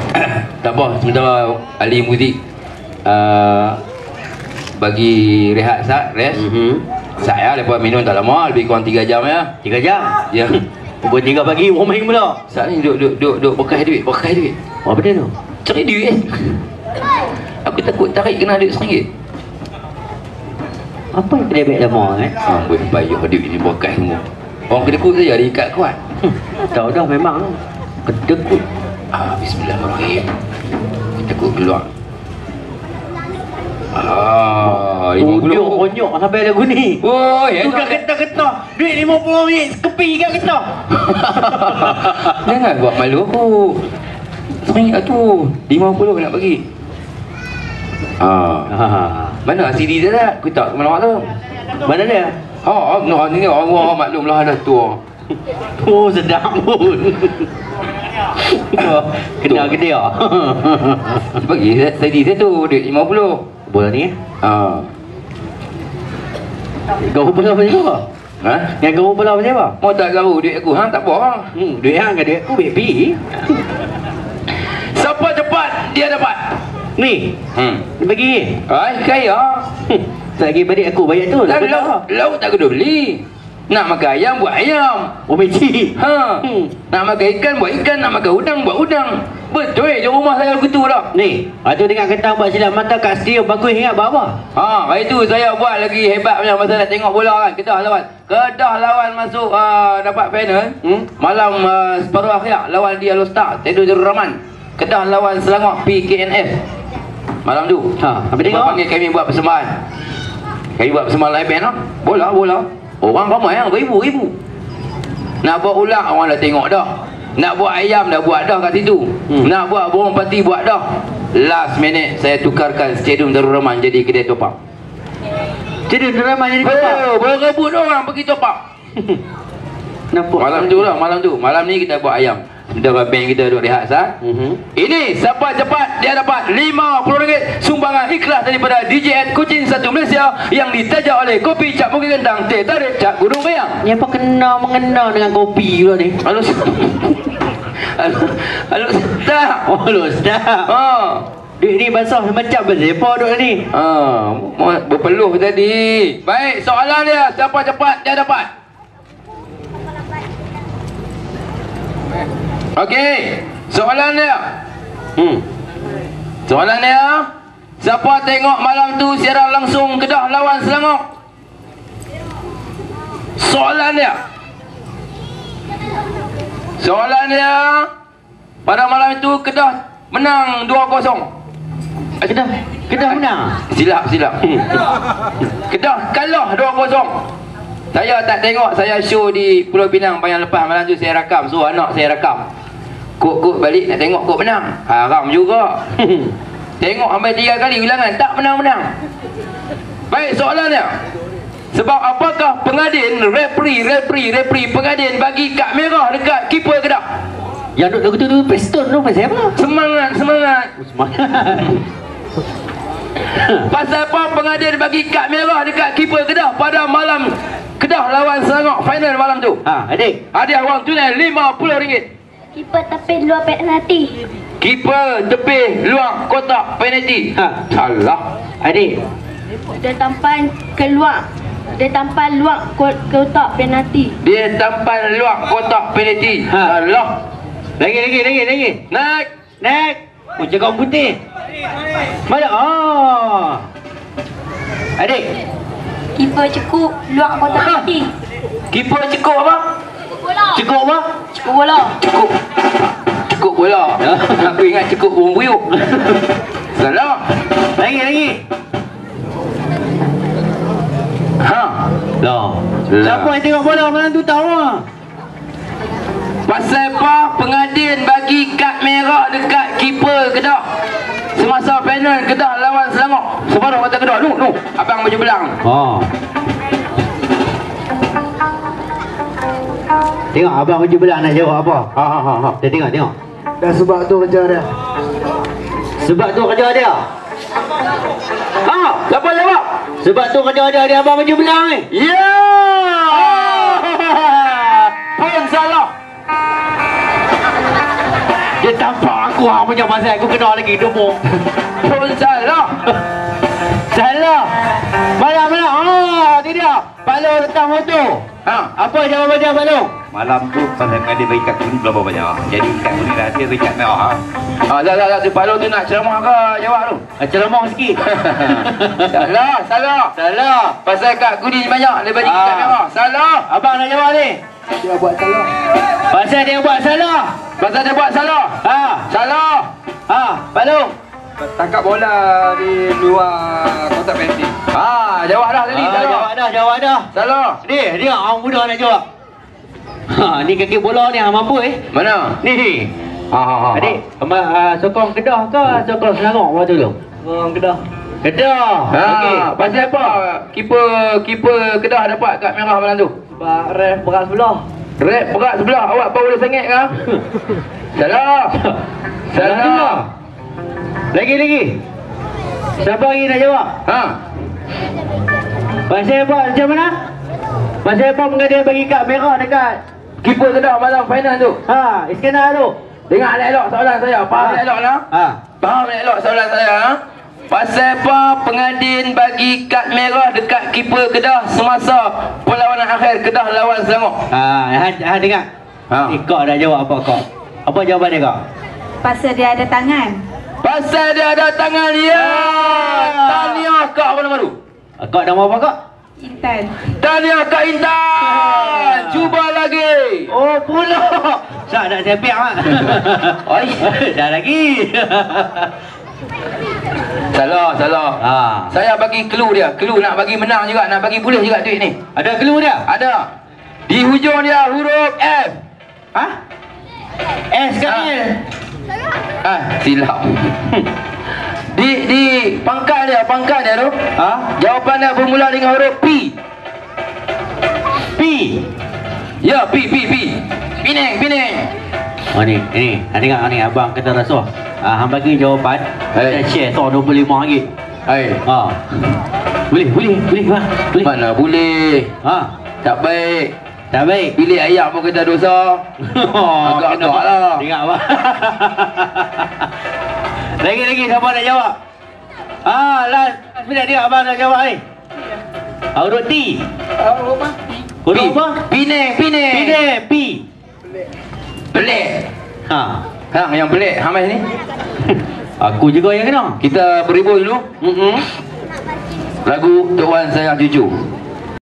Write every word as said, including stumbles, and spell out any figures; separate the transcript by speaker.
Speaker 1: Tak apa, sementara ahli muzik uh, bagi rehat sat, rest.
Speaker 2: Mm-hmm.
Speaker 1: Saya lepas minum tak lama, lebih kurang tiga jam ya.
Speaker 2: tiga jam?
Speaker 1: Ya.
Speaker 2: Pukul tiga pagi, orang main pula.
Speaker 1: Saat ni duk duk duk duk bekas duit, bekas duit.
Speaker 2: Apa benda tu?
Speaker 1: Cari duit. Aku takut tarik kena duit seringgit.
Speaker 2: Apa yang kena ambil lama eh?
Speaker 1: Ah, boleh payah duit ni bekas semua. Orang kedekut saja dia ikat kuat.
Speaker 2: Hmm, tahu dah memang kedekut.
Speaker 1: Ah, bismillahirrahmanirrahim. Kita kut keluar. Ah, lima puluh.
Speaker 2: Konyok sampai lagu ni.
Speaker 1: Woi,
Speaker 2: Bukan getah-getah. Duit lima puluh ringgit sekepi kat getah.
Speaker 1: Jangan buat malu aku. Seringgit tu lima puluh nak bagi. Ah.
Speaker 2: Ha.
Speaker 1: Mana C D dia tak? Aku tak mana tu.
Speaker 2: Mana dia?
Speaker 1: Ha, no, ni Allah maklumlah dah tua.
Speaker 2: Oh, sedap pun. Kena ke dia?
Speaker 1: Bagi C D saya tu duit lima puluh.
Speaker 2: Bola ni?
Speaker 1: Ha.
Speaker 2: Kau pula macam apa?
Speaker 1: Ha?
Speaker 2: Yang kau pula macam apa?
Speaker 1: Mau tak gaul duit aku? Ha, tak apa.
Speaker 2: Hmm, duit hang ke duit aku baby.
Speaker 1: Siapa cepat dia dapat.
Speaker 2: Ni.
Speaker 1: Hmm.
Speaker 2: Dia bagi.
Speaker 1: Ai, kaya.
Speaker 2: Hmm. Lagi balik aku bayar tu.
Speaker 1: Lauk lauk, lauk tak kena beli. Nak makan ayam buat ayam.
Speaker 2: Oh, meji.
Speaker 1: Ha.
Speaker 2: Hmm.
Speaker 1: Nak makan ikan buat ikan, nak makan udang buat udang. Betul je rumah saya begitu dah.
Speaker 2: Ni, ada tengok kata buat silap mata kat studio bagus ingat buat apa?
Speaker 1: Ha, hari tu saya buat lagi hebat punya masa nak tengok bola kan. Kedah lawan. Kedah lawan masuk uh, dapat final.
Speaker 2: Hmm?
Speaker 1: Malam uh, separuh akhir lawan di Alostar, Tedo Darul Rahman. Kedah lawan Selangor P K N F. Malam tu.
Speaker 2: Ha, habis tengok.
Speaker 1: Panggil kami buat persembahan. Kami buat persembahan live band lah. Bola, bola. Orang ramai yang ribu-ribu. Nak buat ulang orang dah tengok dah. Nak buat ayam dah buat dah kat situ. Hmm. Nak buat burung pati buat dah. Last minute saya tukarkan Stadium Darul Rahman jadi kedai top up.
Speaker 2: Jadi drama jadi apa?
Speaker 1: Oh, berebut orang pergi top up.
Speaker 2: Nampak.
Speaker 1: Malam tu lah, malam tu. Malam ni kita buat ayam. Sementara band kita duduk rehat sah.
Speaker 2: Mhm.
Speaker 1: Ini siapa cepat dia dapat lima puluh ringgit sumbangan ikhlas daripada D J N Kuching satu Malaysia yang ditaja oleh Kopi Cap Bukit Gentang, Teh Tarik Cap Gunung Riang.
Speaker 2: Ni apa kena mengena dengan kopi pula ni?
Speaker 1: Halo. Halo. Halo sedap.
Speaker 2: Oh, lu sedap.
Speaker 1: Ha.
Speaker 2: Duit ni basah macam berapa duk ni?
Speaker 1: Ha, berpeluh tadi. Baik, soalan dia siapa cepat dia dapat. Okey, soalan dia.
Speaker 2: Hmm.
Speaker 1: Soalan dia, siapa tengok malam tu siaran langsung Kedah lawan Selangor? Soalan dia. Soalan dia, pada malam itu Kedah menang dua kosong.
Speaker 2: Kedah, Kedah menang.
Speaker 1: Silap, silap. Kedah kalah dua kosong. Saya tak tengok, saya show di Pulau Pinang yang lepas malam tu saya rakam, so anak saya rakam. Kok-kok balik nak tengok kok menang. Haram juga. Tengok sampai tiga kali ulangan tak menang-menang. Baik, soalan dia. Sebab apakah pengadin, referee, referee, referee, pengadin bagi kad merah dekat keeper Kedah?
Speaker 2: Yang duk lagu tu tu Preston tu pasal apa?
Speaker 1: Semangat, semangat.
Speaker 2: Semangat.
Speaker 1: Pasal apa pengadin bagi kad merah dekat keeper Kedah pada malam Kedah lawan Selangor final malam tu?
Speaker 2: Ha, adik.
Speaker 1: Hadiah wang tunai lima puluh ringgit.
Speaker 3: Kiper tapi luar penalti.
Speaker 1: Keeper tepi luar kotak penalti.
Speaker 2: Ha.
Speaker 1: Salah.
Speaker 2: Adik.
Speaker 3: Dia tampan keluar. Dia tampan luar ko- kotak penalti.
Speaker 1: Dia tampan luar kotak penalti.
Speaker 2: Ha.
Speaker 1: Salah.
Speaker 2: Lagi, lagi, lagi, lagi.
Speaker 1: Naik.
Speaker 2: Naik. Oh, jaga orang putih. Mana? Oh. Adik.
Speaker 3: Kiper cekup luar kotak penalti.
Speaker 1: Keeper cekup apa?
Speaker 3: Bola.
Speaker 2: Cukup apa?
Speaker 3: Cekup bola.
Speaker 1: Cekup. Cekup bola. Aku ingat cekup burung buyuk. Salah.
Speaker 2: Lagi, lagi.
Speaker 1: Ha.
Speaker 2: Lah.
Speaker 1: Lah.
Speaker 2: Siapa yang tengok bola malam tu tahu ah.
Speaker 1: Pasal apa pengadin bagi kad merah dekat keeper Kedah semasa final Kedah lawan Selangor? Separuh kata Kedah. Nu, nu. Abang baju belang.
Speaker 2: Oh. Tengok abang baju belang nak jawab apa? Ha ha ha ha. Dia tengok tengok.
Speaker 4: Dah sebab tu kerja dia.
Speaker 2: Sebab tu kerja dia.
Speaker 1: Ha, siapa jawab?
Speaker 2: Sebab tu kerja dia dia abang baju belang ni.
Speaker 1: Ya. Pun salah.
Speaker 2: Dia tampak kurang punya pasal aku kena lagi demo.
Speaker 1: Pun salah.
Speaker 2: Salah. Mana mana? Oh, ni dia. Pak Long letak motor.
Speaker 1: Ha.
Speaker 2: Apa jawapan dia Pak Long?
Speaker 5: Malam tu pasangan dia berikat kuning berapa banyak. Jadi ikat kuning rahsia berikat merah. Ha?
Speaker 1: Ha, dah dah dah si Pak Long tu nak ceramah ke jawab tu?
Speaker 2: Ah, ceramah sikit.
Speaker 1: Salah, salah.
Speaker 2: Salah.
Speaker 1: Pasal kad kuning banyak daripada
Speaker 2: Ah.
Speaker 1: ikat merah. Salah.
Speaker 2: Abang nak jawab ni.
Speaker 4: Dia buat salah.
Speaker 2: Pasal dia buat salah.
Speaker 1: Pasal dia buat salah.
Speaker 2: Ha.
Speaker 1: Salah.
Speaker 2: Ha, Pak Long.
Speaker 5: Tangkap bola di luar kotak penalti.
Speaker 1: Ha, jawab dah tadi.
Speaker 2: Ah,
Speaker 1: Salah.
Speaker 2: jawab dah, jawab dah.
Speaker 1: Salah.
Speaker 2: Ni, dia orang muda nak jawab. Ha, ni kaki bola ni hang mampu eh.
Speaker 1: Mana?
Speaker 2: Ni ni.
Speaker 1: Ha ha ha.
Speaker 2: Adik, uh, sokong Kedah ke sokong Selangor waktu tu? Sokong Kedah. Kedah.
Speaker 1: Ha,
Speaker 2: Okey.
Speaker 1: pasal apa? Kiper kiper Kedah dapat kad merah malam tu.
Speaker 2: Sebab ref berat sebelah.
Speaker 1: Rep berat sebelah. Awak apa boleh sengit ke? Salah. Salah.
Speaker 2: Lagi lagi. Siapa lagi nak jawab?
Speaker 1: Ha.
Speaker 2: Pasal apa macam mana? Pasal apa mengadia bagi kad merah dekat
Speaker 1: Kiper Kedah malam final tu.
Speaker 2: ha Iskandar tu?
Speaker 1: Dengar elok soalan saya. Faham elok lah.
Speaker 2: Ha.
Speaker 1: Faham elok soalan saya. Ha? Pasal apa pengadin bagi kad merah dekat kiper Kedah semasa perlawanan akhir Kedah lawan Selangor?
Speaker 2: Ha, ha, ha dengar.
Speaker 1: Ha.
Speaker 2: Ha. Eh, kau dah jawab apa kau? Apa jawapan dia kau?
Speaker 3: Pasal dia ada tangan.
Speaker 1: Pasal dia ada tangan dia. Tahniah Kak apa nama tu?
Speaker 2: Kau nama apa kau?
Speaker 3: Intan.
Speaker 1: Tahniah Kak Intan. Cuba lagi.
Speaker 2: Oh, pula. Syak nak sepiak mak.
Speaker 1: Oi.
Speaker 2: Dah lagi.
Speaker 1: Salah, salah.
Speaker 2: Ha.
Speaker 1: Saya bagi clue dia. Clue nak bagi menang juga, nak bagi boleh juga duit ni.
Speaker 2: Ada clue dia?
Speaker 1: Ada. Di hujung dia huruf F.
Speaker 2: Ha? S ke
Speaker 1: Ha.
Speaker 2: L?
Speaker 1: Ah, silap. Di di pangkal dia, pangkal dia tu.
Speaker 2: Ha?
Speaker 1: Jawapan dia bermula dengan huruf P.
Speaker 2: P.
Speaker 1: Ya, P, P, P. Penang, Penang.
Speaker 2: Oh ni, ni. Ha, dengar ni abang kata rasuah. Ha, hang bagi jawapan.
Speaker 1: Hai.
Speaker 2: Kita share so dua puluh lima ringgit.
Speaker 1: Hai.
Speaker 2: Ha. Boleh, boleh, boleh bang. Boleh.
Speaker 1: Mana boleh.
Speaker 2: Ha.
Speaker 1: Tak baik.
Speaker 2: Tak baik.
Speaker 1: Pilih ayam pun kita dosa.
Speaker 2: Oh,
Speaker 1: Agak-agak
Speaker 2: kena-
Speaker 1: lah.
Speaker 2: Dengar abang. Lagi-lagi siapa nak jawab? Ah, last. Last minute dia abang nak jawab ni. Ah, huruf T. Huruf apa?
Speaker 1: Penang, Penang.
Speaker 2: P. P.
Speaker 1: Pelik.
Speaker 2: Ha.
Speaker 1: Hang yang pelik, hang mai ni.
Speaker 2: Aku juga yang kena.
Speaker 1: Kita beribul dulu.
Speaker 2: Hmm.
Speaker 1: Lagu Tok Wan Sayang Cucu.